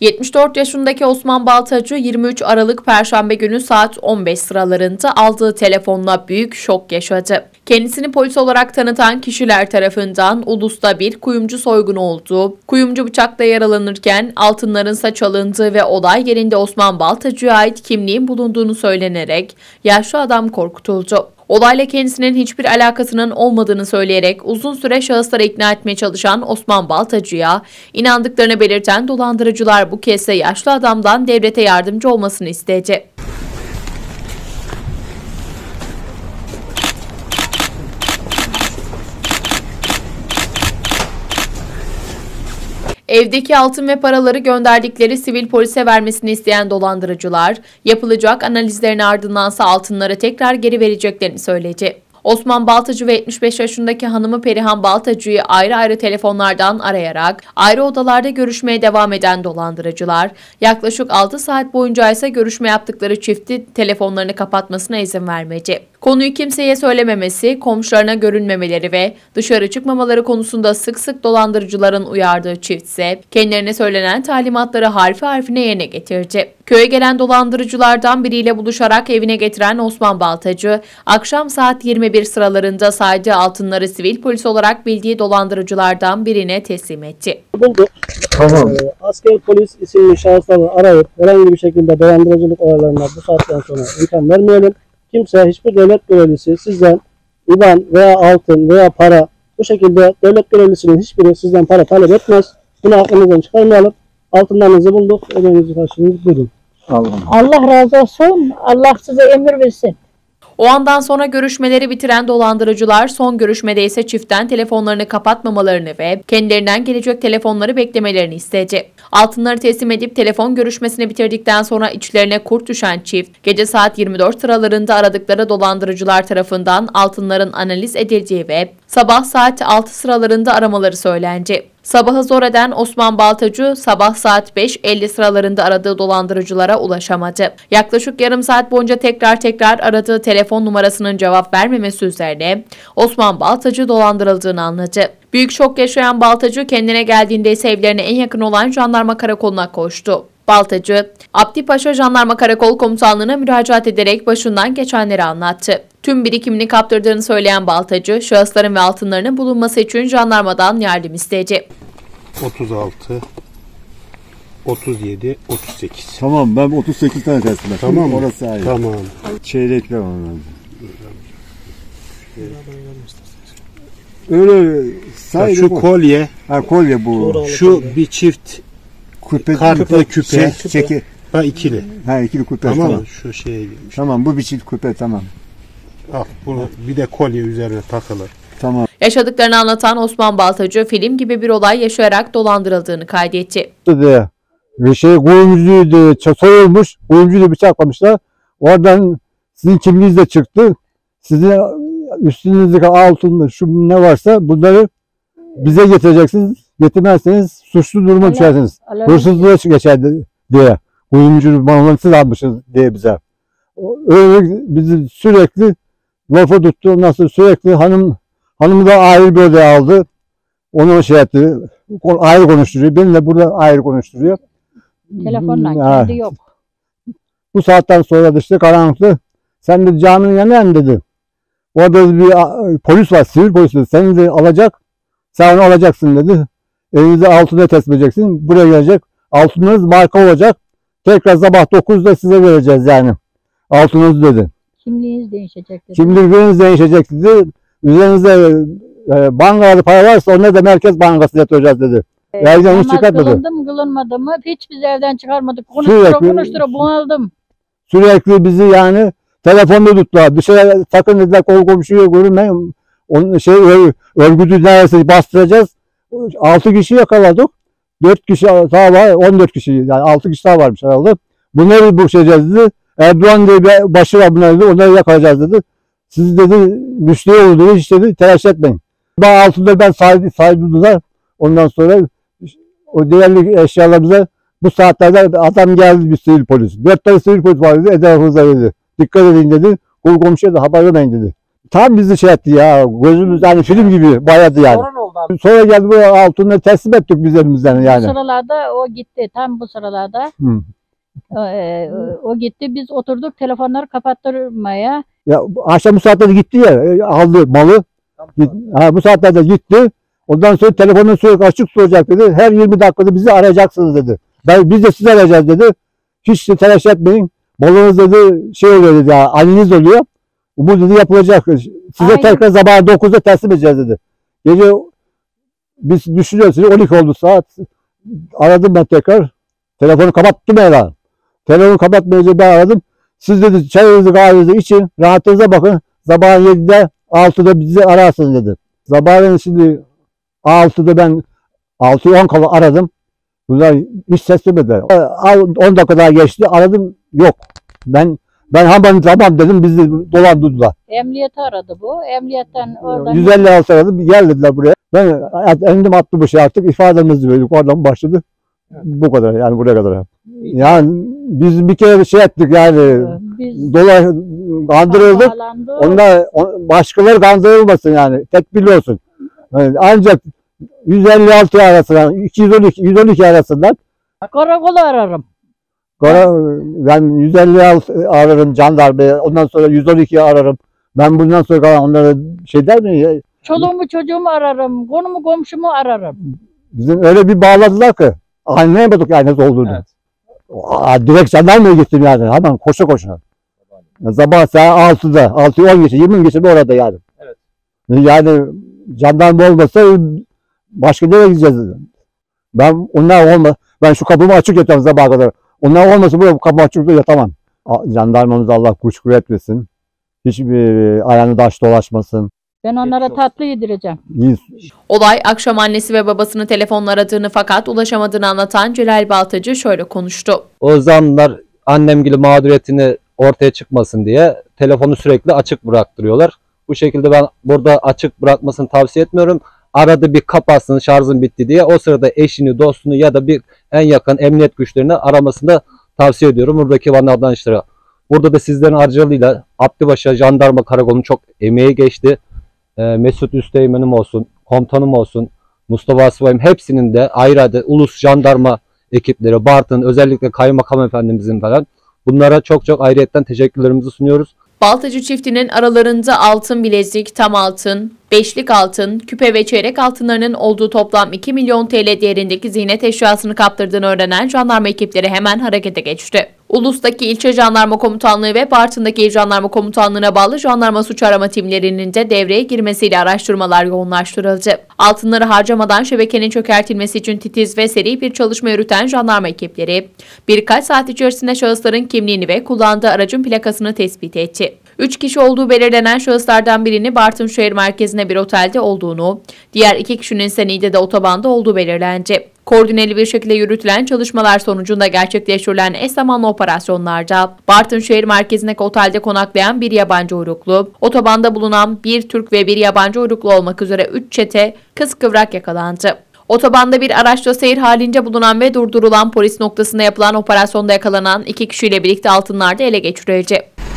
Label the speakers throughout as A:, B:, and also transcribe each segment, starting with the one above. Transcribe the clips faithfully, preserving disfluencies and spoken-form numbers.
A: yetmiş dört yaşındaki Osman Baltacı yirmi üç Aralık Perşembe günü saat on beş sıralarında aldığı telefonla büyük şok yaşadı. Kendisini polis olarak tanıtan kişiler tarafından Ulus'ta bir kuyumcu soygunu olduğu, kuyumcu bıçakla yaralanırken altınlarınsa çalındığı ve olay yerinde Osman Baltacı'ya ait kimliğin bulunduğunu söylenerek yaşlı adam korkutuldu. Olayla kendisinin hiçbir alakasının olmadığını söyleyerek uzun süre şahısları ikna etmeye çalışan Osman Baltacı'ya inandıklarını belirten dolandırıcılar bu kez de yaşlı adamdan devlete yardımcı olmasını istedi. Evdeki altın ve paraları gönderdikleri sivil polise vermesini isteyen dolandırıcılar, yapılacak analizlerin ardındansa altınları tekrar geri vereceklerini söyledi. Osman Baltacı ve yetmiş beş yaşındaki hanımı Perihan Baltacı'yı ayrı ayrı telefonlardan arayarak ayrı odalarda görüşmeye devam eden dolandırıcılar, yaklaşık altı saat boyunca ise görüşme yaptıkları çifti telefonlarını kapatmasına izin vermedi. Konuyu kimseye söylememesi, komşularına görünmemeleri ve dışarı çıkmamaları konusunda sık sık dolandırıcıların uyardığı çift ise kendilerine söylenen talimatları harfi harfine yerine getirdi. Köye gelen dolandırıcılardan biriyle buluşarak evine getiren Osman Baltacı, akşam saat yirmi bir sıralarında saydığı altınları sivil polis olarak bildiği dolandırıcılardan birine teslim etti.
B: Bulduk.
C: Tamam.
B: Ee, asker polis isimli şahısları arayıp herhangi bir şekilde dolandırıcılık olaylarına bu saatten sonra imkan vermeyelim. Kimse, hiçbir devlet görevlisi sizden İ B A N veya altın veya para, bu şekilde devlet görevlisinin hiçbiri sizden para talep etmez. Bunu aklınızdan çıkarmayalım. Altınlarınızı bulduk. Ödemenizi karşılığınızı buyurun.
C: Allah.
D: Allah razı olsun. Allah size emir versin.
A: O andan sonra görüşmeleri bitiren dolandırıcılar son görüşmede ise çiftten telefonlarını kapatmamalarını ve kendilerinden gelecek telefonları beklemelerini istedi. Altınları teslim edip telefon görüşmesini bitirdikten sonra içlerine kurt düşen çift, gece saat yirmi dört sıralarında aradıkları dolandırıcılar tarafından altınların analiz edildiği ve sabah saat altı sıralarında aramaları söylendi. Sabahı zor eden Osman Baltacı sabah saat beş elli sıralarında aradığı dolandırıcılara ulaşamadı. Yaklaşık yarım saat boyunca tekrar tekrar aradığı telefon numarasının cevap vermemesi üzerine Osman Baltacı dolandırıldığını anladı. Büyük şok yaşayan Baltacı kendine geldiğinde ise evlerine en yakın olan jandarma karakoluna koştu. Baltacı, Abdipaşa Jandarma Karakol Komutanlığı'na müracaat ederek başından geçenleri anlattı. Tüm birikimini kaptırdığını söyleyen Baltacı, şahısların ve altınlarının bulunması için jandarmadan yardım istedi.
C: otuz altı, otuz yedi, otuz sekiz.
E: Tamam, ben otuz sekiz tane teslim ettim.
C: Tamam mı?
E: Orası ayrı.
C: Tamam.
E: Çeyrekler onlar. Öyle saydı.
C: Şu kolye,
E: ha, kolye bu.
C: şu bir çift
E: Küpe,
C: kartlı küpe,
E: Çek, çeki.
C: ha ikili.
E: Ha, ikili küpe.
C: Tamam
E: Tamam.
C: mı? Şu şeye girmiş.
E: Tamam, bu bir çift küpe, tamam.
C: Al bunu, bir de kolye üzerine takılır.
E: Tamam.
A: Yaşadıklarını anlatan Osman Baltacı, film gibi bir olay yaşayarak dolandırıldığını kaydetti.
E: De, bir şey kuyumcuyu de soyulmuş, kuyumcuyu da bıçaklamışlar. Oradan sizin kimliğiniz de çıktı. Sizin üstünüzdeki altın, şu ne varsa bunları bize getireceksiniz. Getirmezseniz suçlu duruma düşersiniz. Hırsızlığa geçer diye. Kuyumcu bağlantısız almışız diye bize. Öyle bizi sürekli lafa tuttu. Ondan sonra sürekli hanım hanımı da ayrı bir odaya aldı. Onu şey etti. Ayrı konuşturuyor. Beni de burada ayrı konuşturuyor.
D: Telefonla kendi yok.
E: Bu saatten sonra da işte karanlıkta sen de caminin yanına mı dedi. Orada bir polis var, sivil polis dedi. Seni de alacak. Sen onu alacaksın dedi. Evinize altına teslim edeceksin. Buraya gelecek. Altınınız marka olacak. Tekrar sabah dokuzda size vereceğiz yani. Altınınız dedi.
D: Kimliğiniz değişecek dedi.
E: Kimliğiniz değişecek dedi. Üzerinizde e, bankalı para varsa onları da Merkez Bankası'na yatıracağız dedi.
D: Ee,
E: Evden hiç çıkartmadı.
D: Kılındı mı kılınmadı mı hiç biz evden çıkarmadık. Konuştura
E: Sürekli-
D: konuştura bunaldım.
E: Sürekli bizi yani telefonda tuttular. Dışarı sakın dediler, kol komşuya görünmeyin. Onun şey ör, örgütü neredeyse bastıracağız. altı kişi yakaladık. dört kişi daha var. on dört kişi yani altı kişi daha varmış herhalde. Bunları boşayacağız dedi. Erdoğan diye bir başı var bunlar dedi. Onları yakalayacağız dedi. Siz dedi müşteri oldu dedi. Hiç dedi telaş etmeyin. Ben altında ben sahibi sahibidiler. Ondan sonra o değerli eşyalarımıza bu saatlerde adam geldi, bir sivil polis. Dört tane sivil polis var dedi. Etrafınıza dedi. Dikkat edin dedi. Kul komşuya da haber vermeyin dedi. Tam bizi şey etti ya. Gözümüz yani film gibi bayadı yani.
B: Sorun oldu
E: Sonra geldi bu altınları teslim ettik biz elimizden
D: Bu
E: yani.
D: sıralarda o gitti. Tam bu sıralarda
E: Hı.
D: e, o gitti. Biz oturduk telefonları kapattırmaya.
E: Ya akşam bu saatlerde gitti ya e, aldı malı. Git- Ha, bu saatlerde gitti. Ondan sonra telefonun sürekli açık tutacak dedi. Her yirmi dakikada bizi arayacaksınız dedi. Ben, biz de sizi arayacağız dedi. Hiç telaş etmeyin. Balınız dedi şey oluyor dedi. Ya, anneniz oluyor. Bu dedi yapılacak. Size
D: Aynen.
E: tekrar sabah dokuzda teslim edeceğiz dedi. Gece biz düşünüyoruz. on iki oldu saat. Aradım ben tekrar. Telefonu kapattım herhalde. Telefonu kapatmayınca ben aradım. Siz dedi çayınızı kahvenizi için rahatınıza bakın. Sabah yedide altıda bizi ararsınız dedi. Sabahleyin şimdi altıda ben altı on kala aradım. Bunlar hiç ses vermediler. on dakika daha geçti aradım yok. Ben ben hemen tamam dedim bizi dolandırdılar.
D: Emniyeti aradı bu. Emniyetten oradan
E: yüz elli altı aradım gel dediler buraya. Ben endim attı bu şey artık ifademizi verdik oradan başladı. Bu kadar yani buraya kadar. Yani biz bir kere şey ettik yani
D: biz
E: dolar kandırıldık.
D: bağlandı.
E: Onlar on- başkaları kandırılmasın yani. Tedbirli olsun. Yani ancak yüz elli altı arasından iki yüz on iki yüz on iki arasından
D: Karakolu ararım.
E: kara, ben yüz elli altı ararım jandarmayı. Ondan sonra yüz on ikiyi ararım. Ben bundan sonra onlara şey der mi? ya?
D: Çoluğumu çocuğumu ararım. Konumu komşumu ararım.
E: Bizim öyle bir bağladılar ki anlayamadık yani nasıl olduğunu.
F: Evet.
E: Aa, direkt jandarmaya gittim yani. Hemen koşa koşa. Sabah saat altıda, altı on geçe, yirmi geçe orada yani.
F: Evet.
E: Yani jandarma olmasa başka nereye gideceğiz dedim. Ben onlar olma, ben şu kapımı açık yatıyorum sabaha kadar. Onlar olmasa bu kapı açık yatamam. A- Jandarmamız Allah güç kuvvet versin. Hiçbir ayağını taş dolaşmasın.
D: Ben onlara tatlı yedireceğim.
E: İyi.
A: Olay akşam annesi ve babasını telefonla aradığını fakat ulaşamadığını anlatan Celal Baltacı şöyle konuştu.
F: O zamlar annem gibi mağduriyetini ortaya çıkmasın diye telefonu sürekli açık bıraktırıyorlar. Bu şekilde ben burada açık bırakmasını tavsiye etmiyorum. Arada bir kapatsın şarjın bitti diye o sırada eşini, dostunu ya da bir en yakın emniyet güçlerini aramasını da tavsiye ediyorum buradaki vatandaşlara. Burada da sizlerin aracılığıyla Abdibaşı Jandarma Karakolu'nun çok emeği geçti. Ee, Mesut Üsteğmen'im olsun, komutanım olsun, Mustafa Asbay'ım hepsinin de ayrı ayrı ulus jandarma ekipleri, Bartın, özellikle Kaymakam Efendimizin falan bunlara çok çok ayrıyetten teşekkürlerimizi sunuyoruz.
A: Baltacı çiftinin aralarında altın bilezik, tam altın, beşlik altın, küpe ve çeyrek altınlarının olduğu toplam iki milyon T L değerindeki ziynet eşyasını kaptırdığını öğrenen jandarma ekipleri hemen harekete geçti. Ulus'taki ilçe jandarma komutanlığı ve Bartın'daki il jandarma komutanlığına bağlı jandarma suç arama timlerinin de devreye girmesiyle araştırmalar yoğunlaştırıldı. Altınları harcamadan şebekenin çökertilmesi için titiz ve seri bir çalışma yürüten jandarma ekipleri birkaç saat içerisinde şahısların kimliğini ve kullandığı aracın plakasını tespit etti. Üç kişi olduğu belirlenen şahıslardan birini Bartın şehir merkezine bir otelde olduğunu, diğer iki kişinin ise Niğde'de otobanda olduğu belirlendi. Koordineli bir şekilde yürütülen çalışmalar sonucunda gerçekleştirilen eş zamanlı operasyonlarda Bartın şehir merkezindeki otelde konaklayan bir yabancı uyruklu, otobanda bulunan bir Türk ve bir yabancı uyruklu olmak üzere üç çete kıskıvrak yakalandı. Otobanda bir araçla seyir halinde bulunan ve durdurulan polis noktasında yapılan operasyonda yakalanan iki kişiyle birlikte altınlar da ele geçirildi.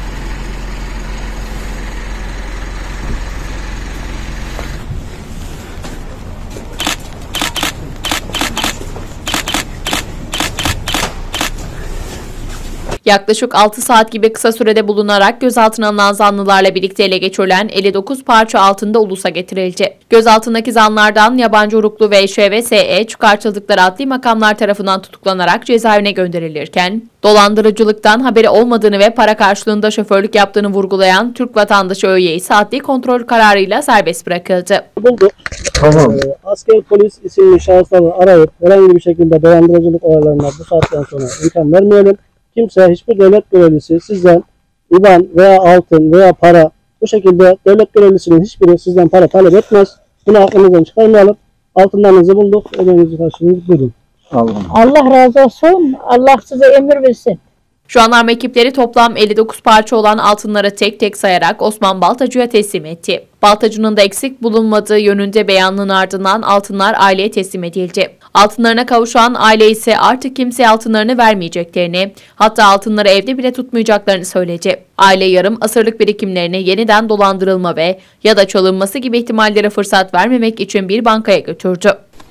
A: Yaklaşık altı saat gibi kısa sürede bulunarak gözaltına alınan zanlılarla birlikte ele geçirilen elli dokuz parça altın da Ulus'a getirildi. Gözaltındaki zanlardan yabancı uyruklu V Ş ve S E çıkartıldıkları adli makamlar tarafından tutuklanarak cezaevine gönderilirken, dolandırıcılıktan haberi olmadığını ve para karşılığında şoförlük yaptığını vurgulayan Türk vatandaşı Öğye ise adli kontrol kararıyla serbest bırakıldı.
B: Bulduk.
E: Tamam.
B: Ee, asker polis isimli şahısları arayıp herhangi bir şekilde dolandırıcılık olaylarına bu saatten sonra imkan vermeyelim. Kimse, hiçbir devlet görevlisi sizden İBAN veya altın veya para, bu şekilde devlet görevlisinin hiçbiri sizden para talep etmez. Bunu aklınızdan çıkarmayalım. Altınlarınızı bulduk. Ödemenizi karşılığınızı buyurun.
D: Allah razı olsun. Allah size emir versin.
A: Jandarma ekipleri toplam elli dokuz parça olan altınları tek tek sayarak Osman Baltacı'ya teslim etti. Baltacı'nın da eksik bulunmadığı yönünde beyanının ardından altınlar aileye teslim edildi. Altınlarına kavuşan aile ise artık kimseye altınlarını vermeyeceklerini, hatta altınları evde bile tutmayacaklarını söyledi. Aile yarım asırlık birikimlerini yeniden dolandırılma ve ya da çalınması gibi ihtimallere fırsat vermemek için bir bankaya götürdü.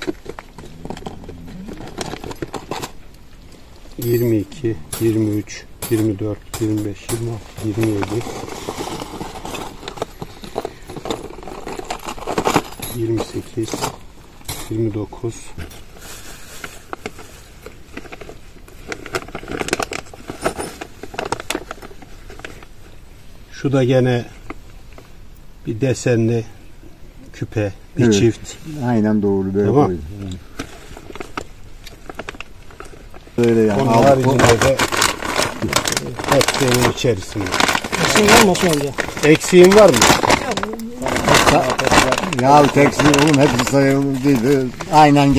C: yirmi iki, yirmi üç, yirmi dört, yirmi beş, yirmi altı, yirmi yedi, yirmi sekiz, yirmi dokuz, şu da gene bir desenli küpe, bir
G: Evet.
C: çift.
G: Aynen doğru. Böyle
C: Tamam.
G: koydum. Böyle yani.
C: Onun
G: Al-
C: haricinde de hepsinin içerisinde.
B: Eksiğin var mı Osman amca?
C: Eksiğin var mı?
G: Ya tekstil oğlum hepsi sayılır değil. Aynen